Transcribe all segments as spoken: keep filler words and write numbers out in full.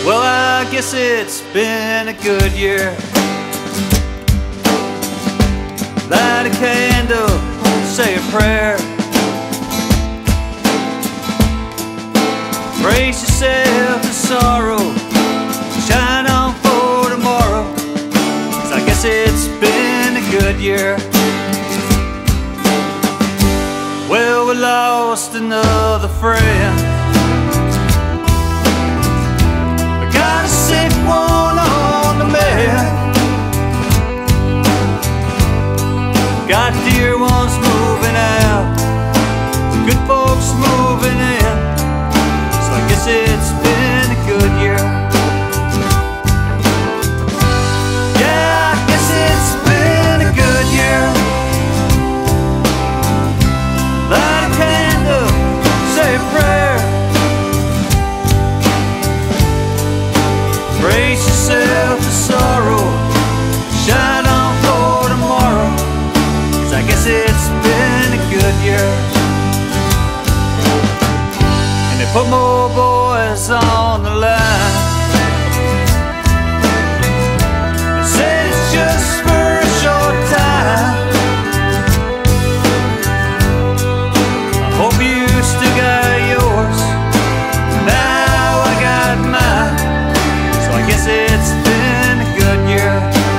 Well, I guess it's been a good year. Light a candle, say a prayer. Brace yourself to sorrow, shine on for tomorrow. 'Cause I guess it's been a good year. Well, we lost another friend. We got a sick one on the mend. Got dear ones moving out, good folks moving in. So I guess it's been a good year. Yeah, I guess it's been a good year. Light a candle, say a prayer. Brace yourself to sorrow, shine on for tomorrow. 'Cause I guess it's been a good year. And they put more boys on the line. They said it's just for a short time. I hope you still got yours. Now I got mine. So I guess it's been a good year.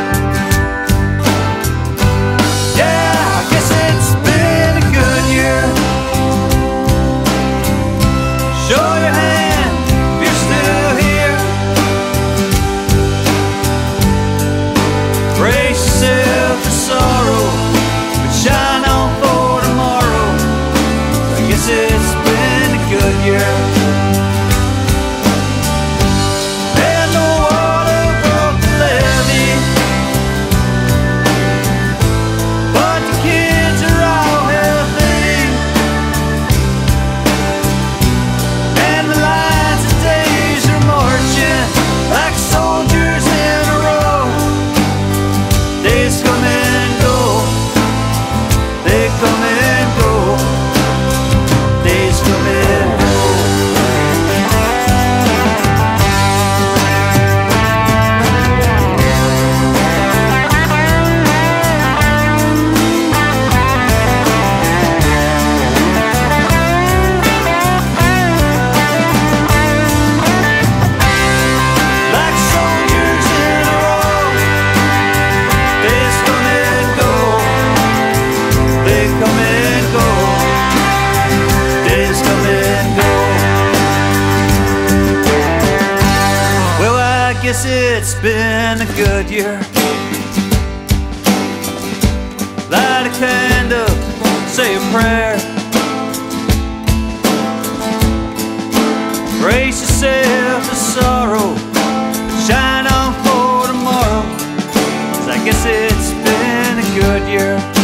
Yeah, I guess it's been a good year. Show your hand if you're still here. Brace yourself to sorrow, but shine on for tomorrow. I guess it's been a good year. And the water broke the levee, but the kids are all healthy. And the lines of days are marching like soldiers in a row. Days come and go, they come and go. Days come and go. Like soldiers in a row. Days come and go, they come and go. Days come and go. Well, I guess it's been a good year. Light a candle, say a prayer. Brace yourself to sorrow, shine on for tomorrow. 'Cause I guess it's been a good year.